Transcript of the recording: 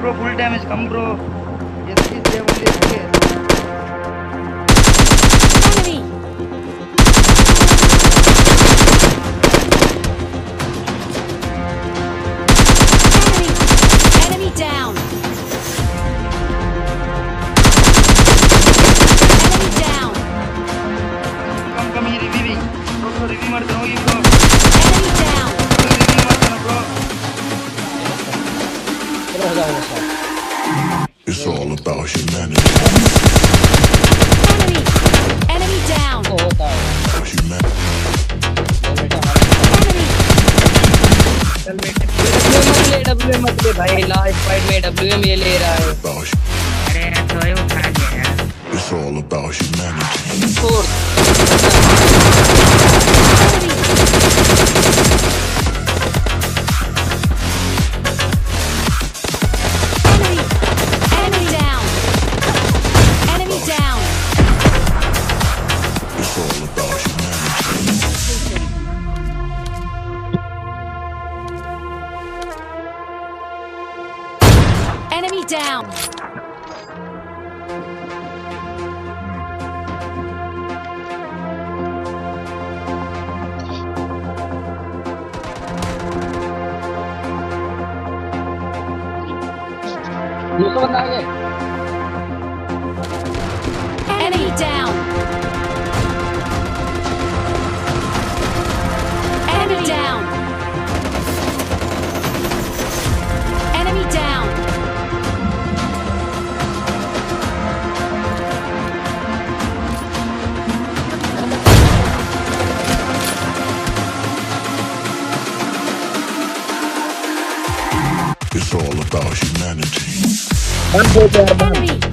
bro, full damage, come bro. Yes, yes, they only okay. Enemy down. Enemy down. Come here, reviving. Bro, review ಮಾಡ್ತಾನೆ ಹೋಗಿ bro. Enemy down. Review ಮಾಡ್ತಾನೆ bro. It's all about humanity. Enemy down. Humanity. WM मत ले भाई, last fight में WM ये ले रहा है। अरे तो ये उठा लिया। It's all about humanity. Fourth Enemy down. Enemy down. It's all about humanity. Enemy down. Enemy down. Enemy down. Enemy down. It's all about humanity. Enemy.